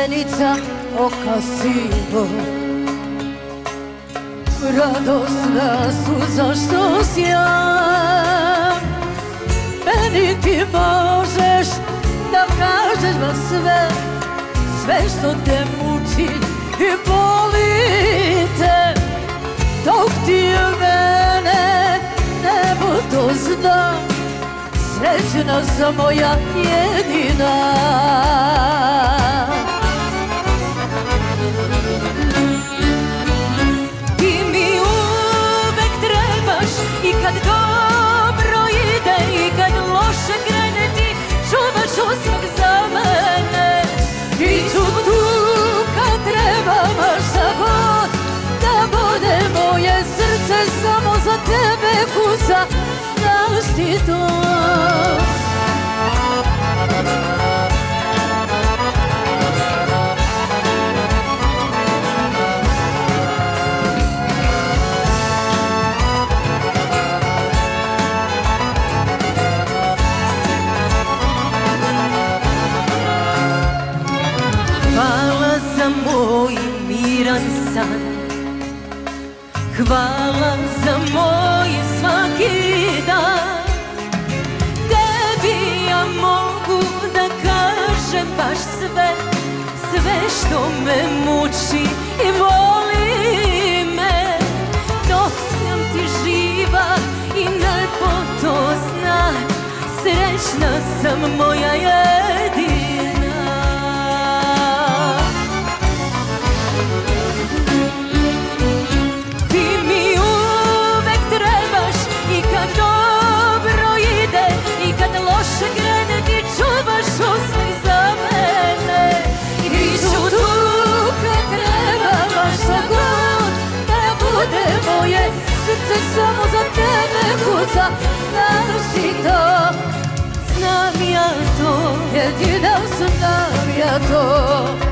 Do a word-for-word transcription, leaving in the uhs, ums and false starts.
Zenica oka sivo, radosna suza što sjam. Meni ti možeš da kažeš ma sve, sve što te muči i boli te, dok ti mene nebo to zna, srećna sam moja jedina. Ti mi uvek trebaš i kad dobro ide i kad loše krene, ti čuvaš osmeh za mene. Ti ću tu kad treba, ma šta god da bude, moje srce samo za tebe kuca, znaš ti to. Hvala za moj miran san, hvala za moj svaki dan. Tebi ja mogu da kažem baš sve, sve što me muči i voli me. Dok sam ti živa i nebo to zna, srećna sam moja jedina. Moje srce samo za tebe kuca, znaš ti to. Znam ja to, jedina znam ja to.